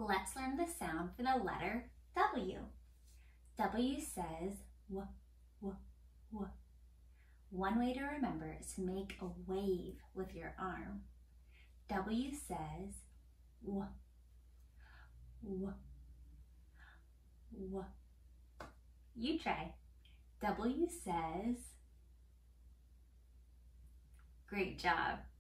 Let's learn the sound for the letter W. W says w, w, w. One way to remember is to make a wave with your arm. W says w, w, w. You try. W says, great job.